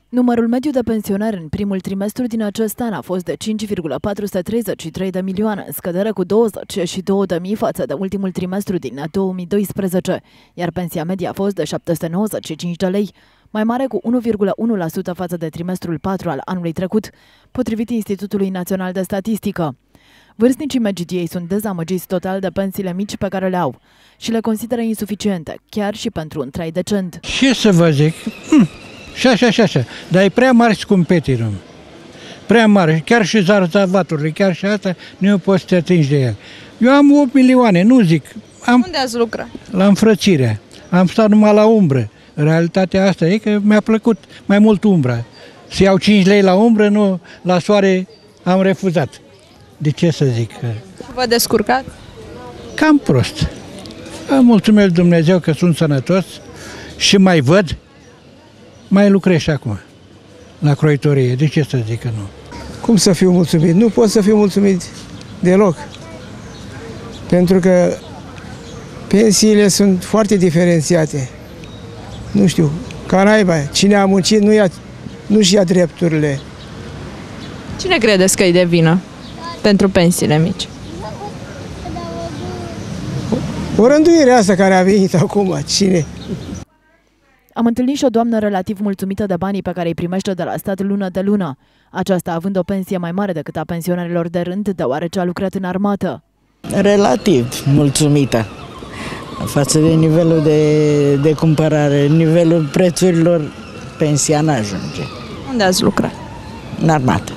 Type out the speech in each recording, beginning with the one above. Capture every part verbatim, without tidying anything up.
Numărul mediu de pensionari în primul trimestru din acest an a fost de cinci virgulă patru sute treizeci și trei de milioane, în scădere cu douăzeci și două de mii față de ultimul trimestru din două mii doisprezece, iar pensia medie a fost de șapte sute nouăzeci și cinci de lei, mai mare cu unu virgulă unu la sută față de trimestrul patru al anului trecut, potrivit Institutului Național de Statistică. Vârstnicii Megidiei sunt dezamăgiți total de pensiile mici pe care le au și le consideră insuficiente, chiar și pentru un trai decent. Ce să vă zic? Hm. Și așa, și așa. Dar e prea mare scumpetii, nu? Prea mare. Chiar și zarzavaturile, chiar și asta, nu poți să te atingi de el. Eu am opt milioane, nu zic. Am, Unde ați lucrat? La înfrățire. Am stat numai la umbră. Realitatea asta e că mi-a plăcut mai mult umbra. Să iau cinci lei la umbră, nu la soare am refuzat. De ce să zic? Vă descurcați? Cam prost. Mulțumesc Dumnezeu că sunt sănătos și mai văd. Mai lucrez și acum, la croitorie. De ce să zic că nu? Cum să fiu mulțumit? Nu pot să fiu mulțumit deloc. Pentru că pensiile sunt foarte diferențiate. Nu știu, ca naiba, cine a muncit nu ia, nu-și ia drepturile. Cine credeți că e de vină pentru pensiile mici? O rânduire asta care a venit acum, cine? Am întâlnit și o doamnă relativ mulțumită de banii pe care îi primește de la stat lună de lună, aceasta având o pensie mai mare decât a pensionarilor de rând, deoarece a lucrat în armată. Relativ mulțumită față de nivelul de, de cumpărare, nivelul prețurilor, pensia n-ajunge. Unde ați lucrat? În armată.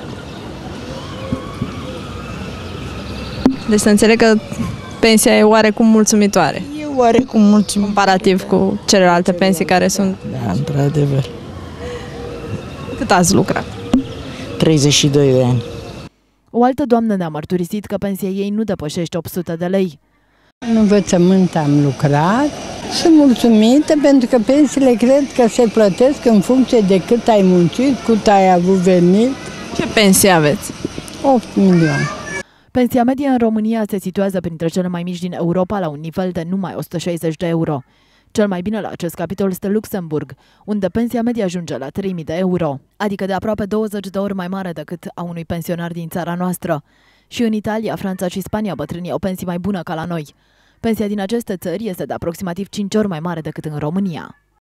Deci să înțeleg că pensia e oarecum mulțumitoare. E oarecum mulțumit. Comparativ cu celelalte pensii care sunt. Da, într-adevăr. Cât ați lucrat? treizeci și doi de ani. O altă doamnă ne-a mărturisit că pensia ei nu depășește opt sute de lei. În învățământ am lucrat. Sunt mulțumită pentru că pensiile cred că se plătesc în funcție de cât ai muncit, cât ai avut venit. Ce pensie aveți? opt milioane. Pensia medie în România se situează printre cele mai mici din Europa la un nivel de numai o sută șaizeci de euro. Cel mai bine la acest capitol este Luxemburg, unde pensia medie ajunge la trei mii de euro, adică de aproape douăzeci de ori mai mare decât a unui pensionar din țara noastră. Și în Italia, Franța și Spania bătrânii au pensii mai bună ca la noi. Pensia din aceste țări este de aproximativ cinci ori mai mare decât în România.